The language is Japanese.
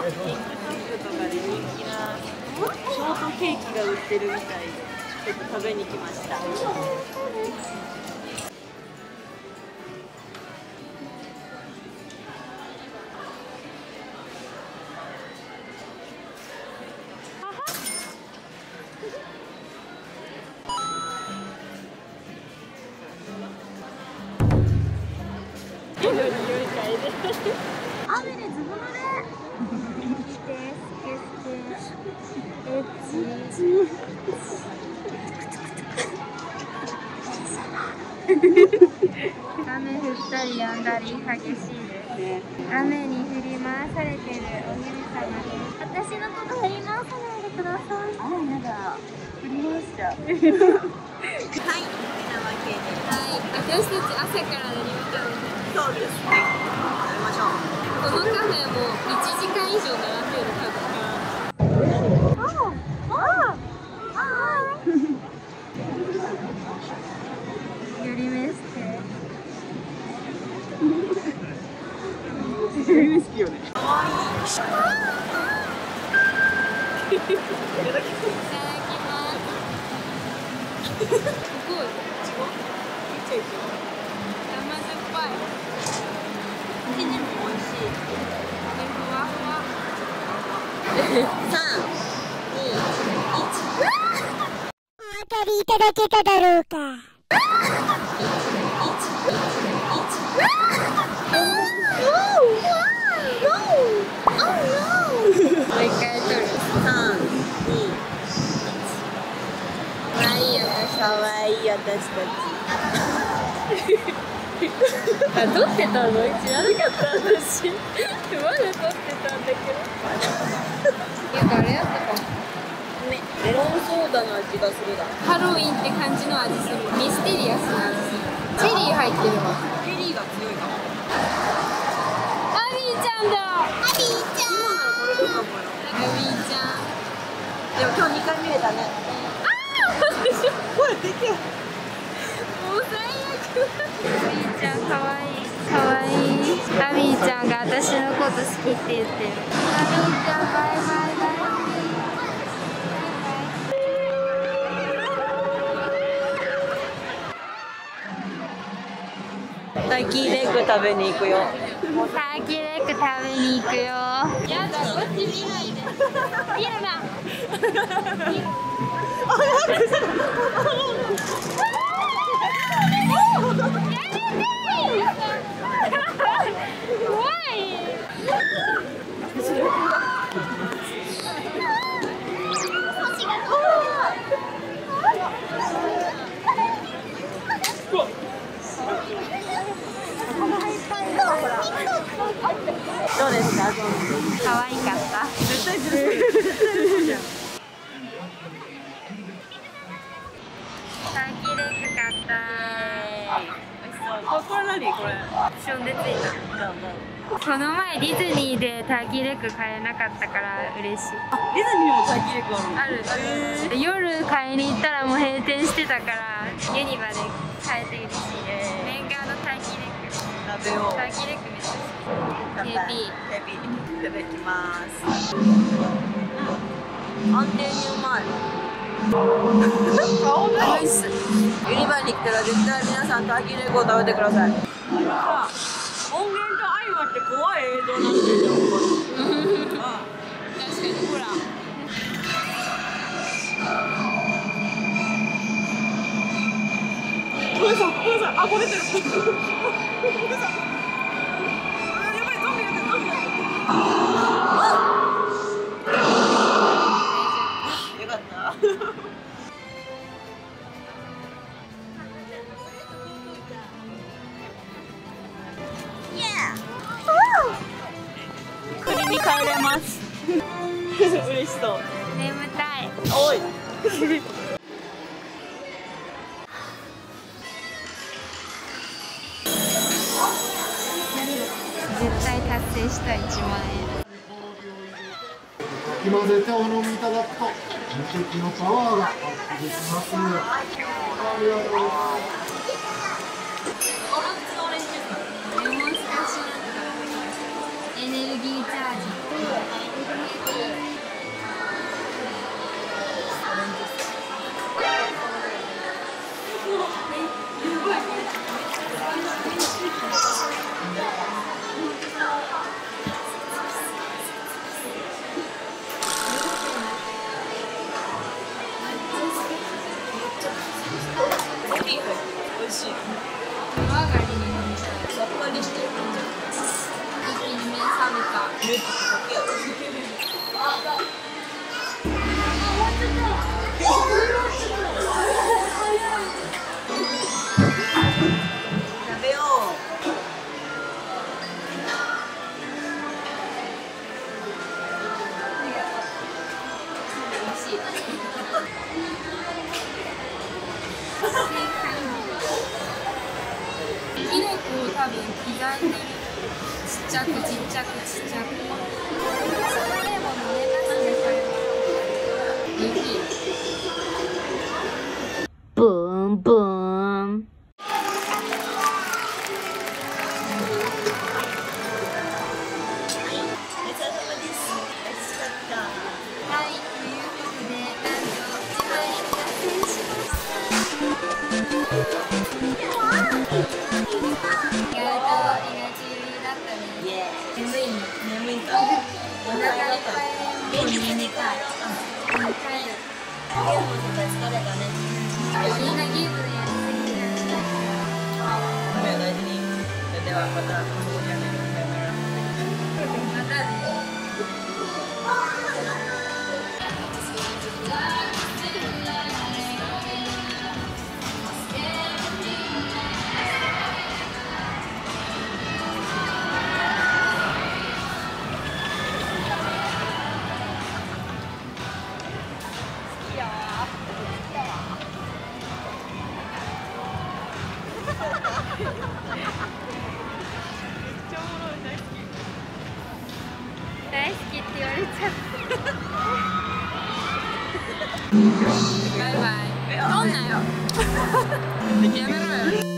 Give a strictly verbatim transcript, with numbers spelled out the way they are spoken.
クとかで人気なショートケーキが売ってるみたいで、ちょっと食べに来ました。 雨でずぶ濡れ。えっち。雨降ったり止んだり激しいですね。雨に振り回されてるお姫様です。私のこと振り回さないでください。あらやだ。振り回しちゃう。はい。ってなわけで。はい。私たち朝から何見たの？ そうですね。食べましょう。 このカフェもいちじかん以上並んでる多分。寄り目して。 寄り目好きよね。かわいい。いただきます。 いただきます。すごい。いちご？ちっちゃいいちご。甘酸っぱい。生地も美味しい。ふわふわ。 三、二、一。 お分かりいただけただろうか。もう一回撮る。 三、二、 かわいいよね。 かわいい私たち。 あ、撮ってたの？知らなかった私。まだ撮ってたんだけど。なんかあれやったかも。 ね、メロンソーダの味がするだ。 ハロウィンって感じの味する。ミステリアスな味する。チェリー入ってるわ。 チェリーが強いかも。 アビーちゃんだ。アビーちゃん。 今ならこれだと思うよ。 アビーちゃん。 でも今日にかい見れたね。 ああ、私声でけえ。 もう最悪。アビーちゃんかわいい。かわいい。アビーちゃんが私のこと好きって言ってる。アビーちゃんバイバイバイ。 ターキーレッグ食べに行くよ。 ターキーレッグ食べに行くよ。やだ、こっち見ないで。見るな。怖い。 どうですか？ 可愛かった。 絶対ずるい。絶対じゃん。 ターキーレッグ買った。 美味しそう。これ何これ？ ションでついた。この前ディズニーでターキーレッグ買えなかったから嬉しい。 あ、ディズニーもターキーレッグあるの？ ある。 えー、 夜買いに行ったらもう閉店してたからユニバで買えて嬉しい。メンガーのターキーレッグ。 食べよう。 ターキーレッグめっちゃ好き。ケーピー。 ケーピー。いただきます。安定にうまい。顔ナイス。ユニバに来たら絶対皆さんターキーレッグを食べてください。音源と相まって怖い映像になってるじゃん。 確かにほら。 ごめんなさい、ごめんなさい、あ、これ出てる。ごめんなさい。やばい、ゾンビが出てる、ゾンビが出てる。よかった。国に帰れます。嬉しそう。 眠たい。 おい。 絶対達成したいちまん円。 かき混ぜてお飲みいただくと無敵のパワーがアップできます。ありがとうございます。 レモンスカッシュナッツエネルギーチャージ。 食べよう。美味しい。きな粉を多分刻んでる。ちっちゃくちっちゃくちっちゃく。 それでも飲めますね、これは。 いい。 ブーンブーン。はい、ということで、なんといちまい達成しました。意外と意外と余裕だったね。 イエーイ。眠い眠いか。お腹いっぱいでもうにねんかい。 うん、帰る。 ゲームとか疲れたね。 みんなゲームでやりすぎだよね。 ごめん大事に。ではまたここにあげるんだから。 またね。大好きって言われちゃった。バイバイ。撮んなよ。やめろよ。